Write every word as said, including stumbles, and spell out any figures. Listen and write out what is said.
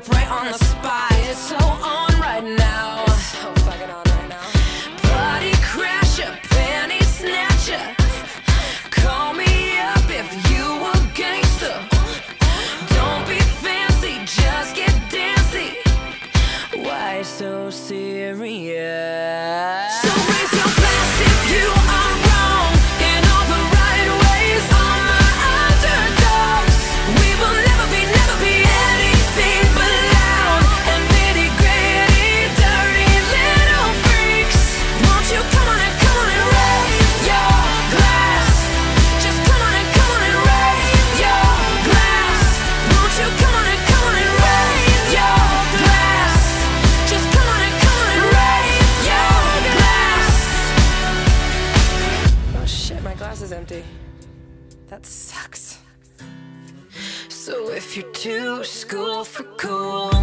right on the spot. It's so on right now. It's so fucking on right now. Party crasher, panty snatcher. Call me up if you a gangster. Don't be fancy, just get dancy. Why so serious? So raise your glass if you are wrong in all the right ways. All my underdogs, we will never be, never be anything but loud and nitty gritty, dirty little freaks. Won't you come on and come on and raise your glass? Just come on and come on and raise your glass. Won't you come on and come on and raise your glass? Just come on and come on and raise your glass. Oh shit, my glass is empty. That sucks. So if you're too school for cool,